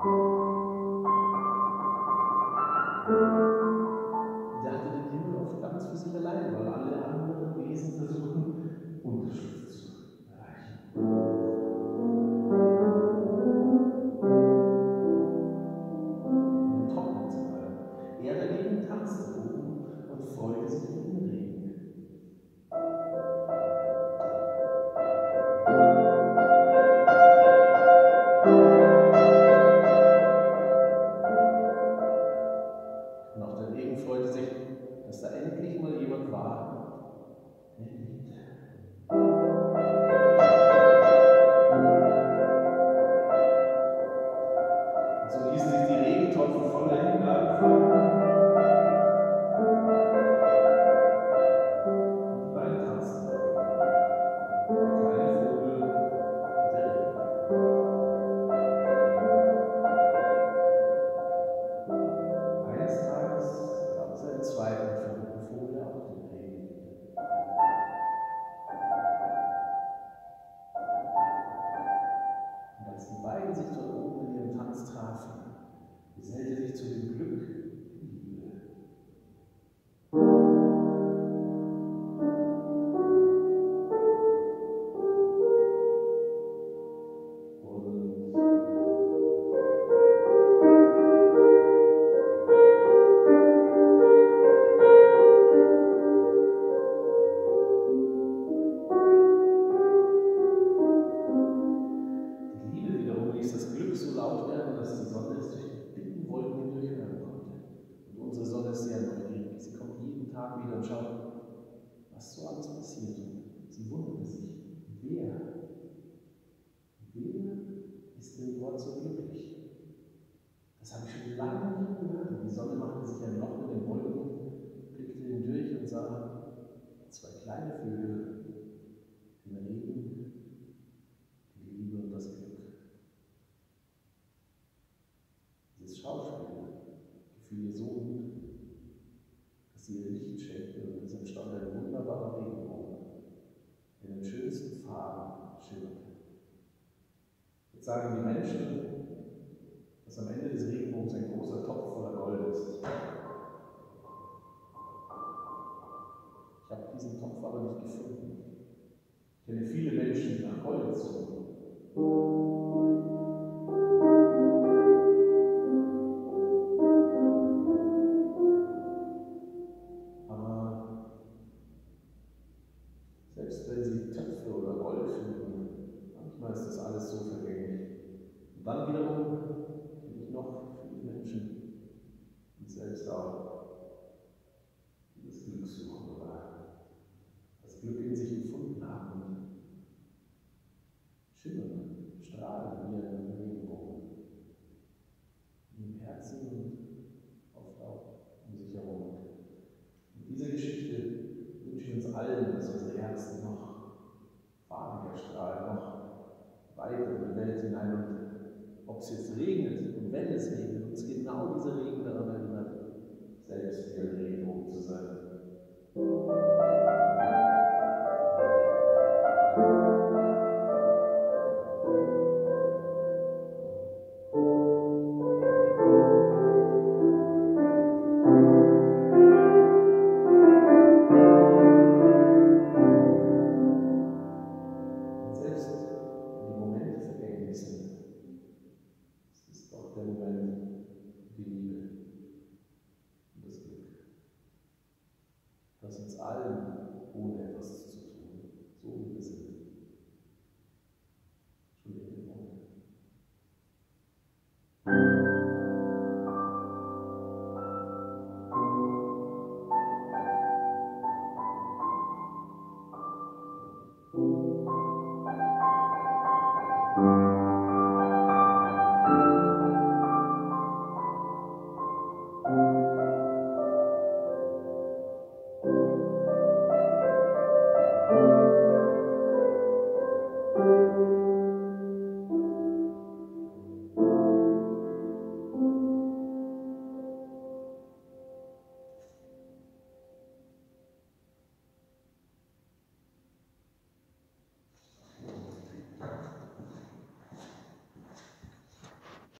Der hatte den Himmel oft ganz für sich allein, weil alle anderen Wesen versuchen, Unterschlupf zu erreichen. Und er trocknet sogar. Er dagegen tanzte oben und freute sich über den Regen. Und auch der Regen freute sich, dass da endlich mal jemand war, der ihn liebte. Und so ließen sich die Regentropfen voller Hingabe fallen. Und die beiden tanzten. Der kleine Vogel und der Regen. Eines Tages gab es einen zweiten verrückten Vogel, der auch den Regen liebte. Und als die beiden sich dort oben in ihrem Tanz trafen, gesellte sich zu dem Glück die Liebe. Und die Liebe wiederum ließ das Glück so laut werden, dass die Sonne es durch die dicken Wolken hindurch hören konnte. Und unsere Sonne ist sehr neugierig. Sie kommt jeden Tag wieder und schaut, was so alles passiert. Und sie wunderte sich, wer ist denn dort so glücklich? Das habe ich schon lange nicht gehört. Und die Sonne machte sich ein Loch in den Wolken, blickte hindurch und sah zwei kleine Vögel, den Regen, die Liebe und das Glück. Dieses Schauspiel gefiel ihr so gut, dass sie ihr Licht schenkte und es entstand ein wunderbarer Regenbogen, der in den schönsten Farben schimmerte. Jetzt sagen die Menschen, dass am Ende des Regenbogens ein großer Topf voller Gold ist. Ich habe diesen Topf aber nicht gefunden. Ich kenne viele Menschen, die nach Gold suchen. Aber selbst wenn sie Töpfe oder Gold finden, manchmal ist das alles so vergänglich. Und dann wiederum kenne ich noch viele Menschen, die selbst auch das Glück suchen oder das Glück in sich gefunden haben und schimmern, strahlen wie ein Regenbogen. In ihrem Herzen und oft auch um sich herum. Mit dieser Geschichte wünsche ich uns allen, dass unsere Herzen noch farbiger strahlen, noch weiter in die Welt hinein. Und ob es jetzt regnet und wenn es regnet, uns genau dieser Regen daran erinnert, selbst wie ein Regenbogen zu sein. Und selbst wenn die Momente vergänglich sind, es ist doch der Moment für die Liebe und das Glück, das uns allen, ohne etwas zu tun, so wie wir sind, schon inne wohnt.